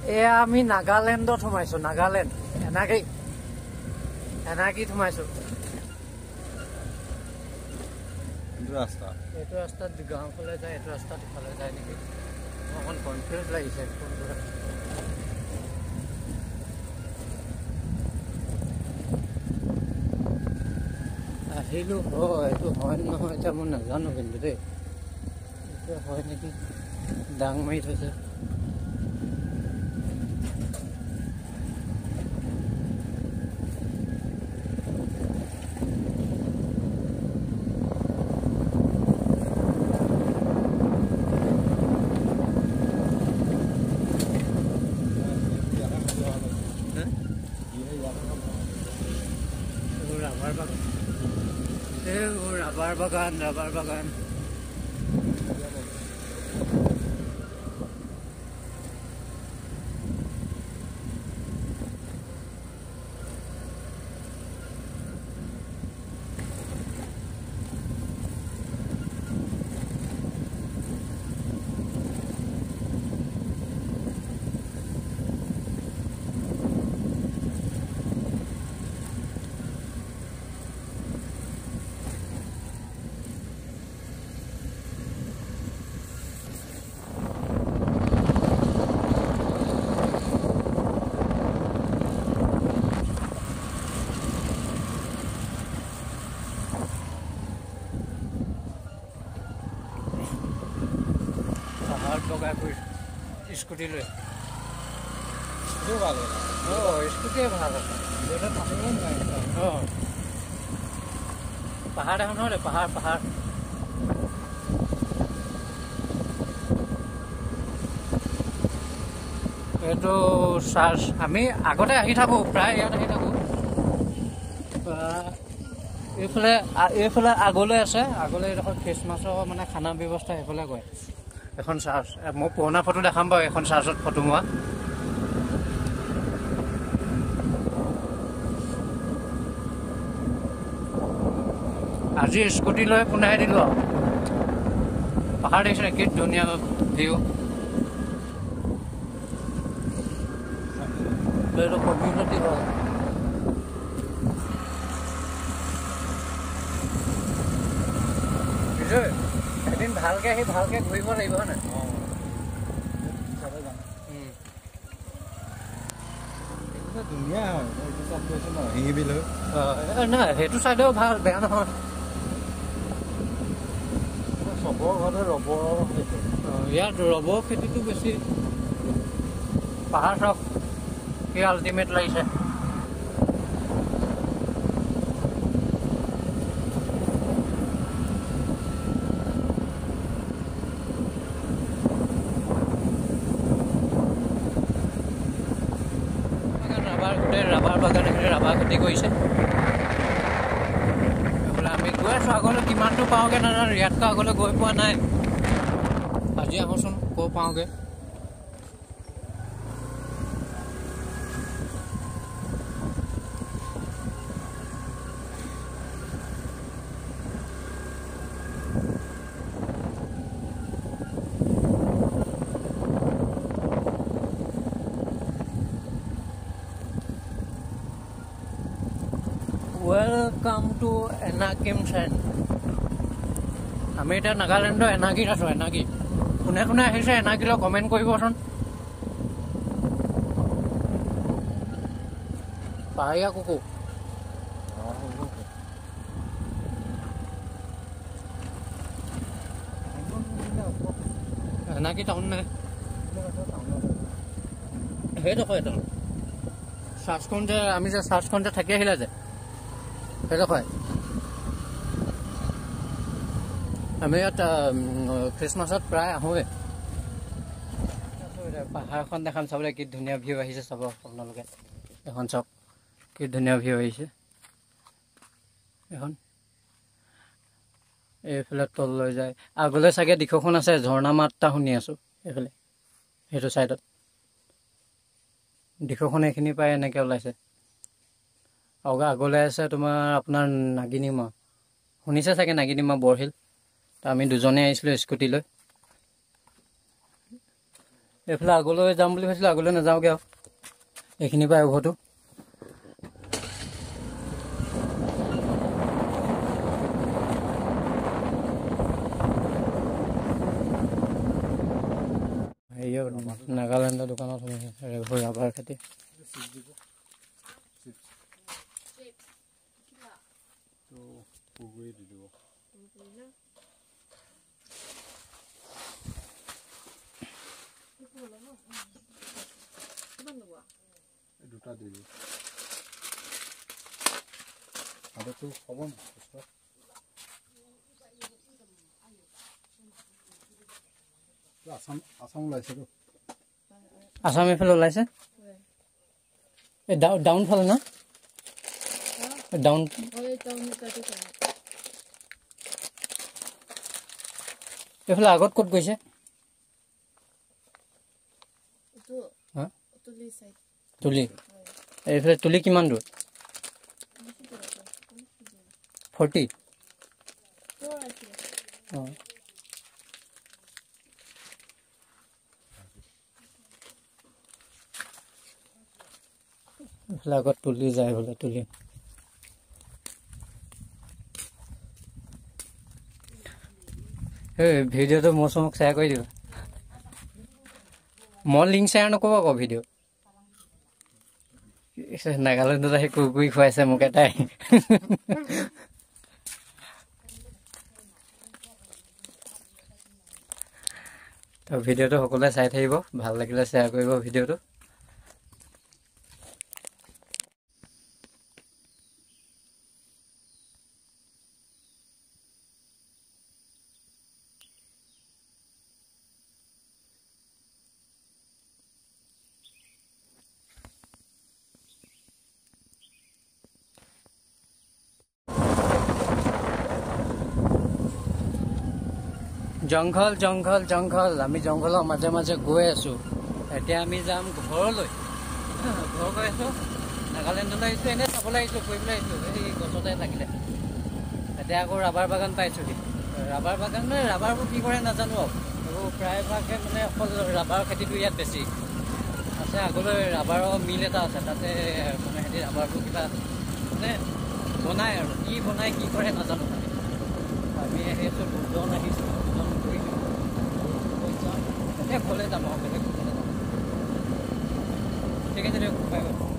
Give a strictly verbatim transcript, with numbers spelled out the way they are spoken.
এয়া আমি নাগালেণ্ডত সোমাইছো নাগালেণ্ড এনাকি এনাকি সোমাইছো এইটো ৰাস্তা এইটো ৰাস্তাত গাঁও ফালে যায় এইটো ৰাস্তাত ইফালে যায় নেকি অকণ কনফিউজ লাগিছে কোনটো আহিলো হয় এইটো হয় নহয় এতিয়া মই নাজানো কিন্তু দেই এইটো হয় নেকি ডাং মাৰি থৈছে Rabar bagan, rabar bagan. Scooty লৈ এইটো ভাল অ স্কুটি ভাল আছে এটা পাহাৰৰ নাই অ পাহাৰ এখন হয় পাহাৰ পাহাৰ এইটো চাৰ্জ আমি আগতে আহি থাকো প্ৰায় ইয়াত আহি থাকো এইফালে এইফালে আগলৈ আছে আগলৈ এইডোখৰ খ্ৰীষ্টমাছৰ মানে খানা ব্যৱস্থা সেইফালে কয় এখন চাৰ্জ মই পুৰণা ফটো দেখাম বাৰু এখন চাৰ্জত ফটো মোৱা আজি স্কুটি লৈ পোনাই দিলোঁ পাহাৰ দেখিছে কি ধুনীয়া ভিউ এইটো কমিউনিটি হয় এদিন ভালকে আহি ভালকে ঘূৰিব লাগিব হয় নাই ধুনীয়া হয় এইটো চাপ গৈছে ন শিঙি বিল হয় নাই সেইটো চাইডেও ভাল বেয়া নহয় চবৰ ঘৰতে ৰবৰৰ খেতি ইয়াত ৰবৰ খেতিটো বেছি পাহাৰ চাওক কি আল্টিমেট লাগিছে ৰাবাৰ বাগান এখিনি ৰাবাৰ খেতি কৰিছে বোলে আমি গৈ আছোঁ আগলৈ কিমানটো পাওঁগৈ নাজানো ইয়াতকৈ আগলৈ গৈ পোৱা নাই আজি আহোঁচোন ক'ৰ পাওঁগৈ Welcome to Enakim Sand. আমি এতিয়া নাগালেণ্ডৰ এনাগীত আছোঁ এনাগী কোনে কোনে আহিছে এনাগীলৈ কমেণ্ট কৰিবচোন পাহাৰীয়া কুকুৰ এনাগী টাউন নাই সেইডোখৰ এইটো চাৰ্চখন যে আমি যে চাৰ্চখন যে থাকি আহিলে যে সেইডোখৰ আমি ইয়াত খ্ৰীষ্টমাছত প্ৰায় আহোঁৱে পাহাৰখন দেখাম চাবলৈ কি ধুনীয়া ভিউ আহিছে চাব আপোনালোকে এখন চাওক কি ধুনীয়া ভিউ আহিছে এখন এইফালে তল লৈ যায় আগলৈ চাগে দিশখন আছে ঝৰ্ণা মাতটা শুনি আছোঁ এইফালে সেইটো চাইডত দিশখন এইখিনি পাই এনেকৈ ওলাইছে আৰু আগলৈ আছে তোমাৰ আপোনাৰ নাগিনীমা শুনিছে চাগে নাগিনীমা বৰশিল তো আমি দুজনে আহিছিলোঁ স্কুটি লৈ এইফালে আগলৈ যাম বুলি ভাবিছিলোঁ, আগলৈ নাযাওঁগৈ আৰু এইখিনিৰ পৰা উভতো। হেৰিও নাগালেণ্ডৰ দোকানত ৰাবাৰ খেতি। দুটা দিলো আদাটো কম আসাম আসাম ওলাইছে তো আসাম এইফালে ওলাইছে এই ডাউন ফালে না ডাউন এইফালে আগত ক'ত গৈছে তুলি এইফালে তুলি কিমান দূৰ ফৰ্টি অঁ এইফালে আগত তুলি যায় বোলে তুলি এই ভিডিঅ'টো মোৰ চমক শ্বেয়াৰ কৰি দিবা মই লিংক শ্বেয়াৰ নকৰোঁ আকৌ ভিডিঅ' নাগালেণ্ডত আহি কুকুৰি খুৱাইছে মোক এটাই তো ভিডিঅ'টো সকলোৱে চাই থাকিব ভাল লাগিলে শ্বেয়াৰ কৰিব ভিডিঅ'টো জংঘল জংঘল জংঘল আমি জংঘলৰ মাজে মাজে গৈ আছোঁ এতিয়া আমি যাম ঘৰলৈ ঘৰ গৈ আছোঁ নাগালেণ্ডলৈ আহিছোঁ এনেই চাবলৈ আহিছোঁ ফুৰিবলৈ আহিছোঁ এই গছতে লাগিলে এতিয়া আকৌ ৰাবাৰ বাগান পাইছোঁহি ৰাবাৰ বাগান মানে ৰাবাৰবোৰ কি কৰে নাজানো আৰু এইবোৰ প্ৰায়ভাগে মানে অকল ৰাবাৰ খেতিটো ইয়াত বেছি আছে আগলৈ ৰাবাৰৰ মিল এটা আছে তাতে মানে সিহঁতি ৰাবাৰবোৰ কিবা মানে বনায় আৰু কি বনায় কি কৰে নাজানো আমি আহিছোঁ দুজন আহিছোঁ দুজন কৰিছোঁ এতিয়া ঘৰলৈ যাম আৰু বেলেগ ঘৰলৈ যাম ঠিক আছে দিয়ক বাই বাই